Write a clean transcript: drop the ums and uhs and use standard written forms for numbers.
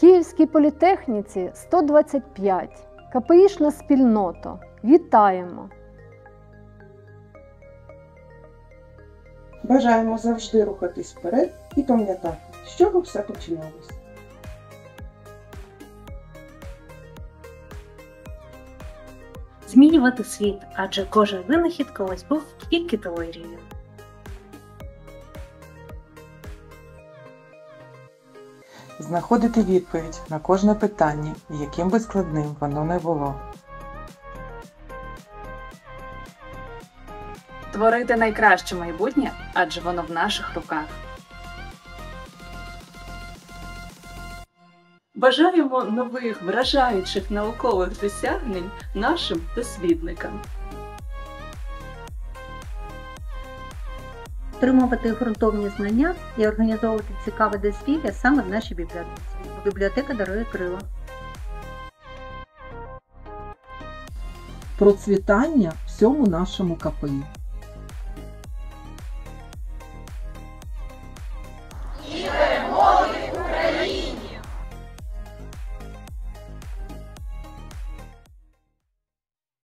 Київській політехніці 125. КПІшна спільнота. Вітаємо! Бажаємо завжди рухатись вперед і пам'ятати, з чого все починалося. Змінювати світ, адже кожен винахід колись був тільки теорією. Знаходити відповідь на кожне питання, яким би складним воно не було. Творити найкраще майбутнє, адже воно в наших руках. Бажаємо нових вражаючих наукових досягнень нашим дослідникам. Отримувати ґрунтовні знання і організовувати цікаве дозвілля саме в нашій бібліотеці. Бібліотека дарує крила. Процвітання всьому нашому КПІ.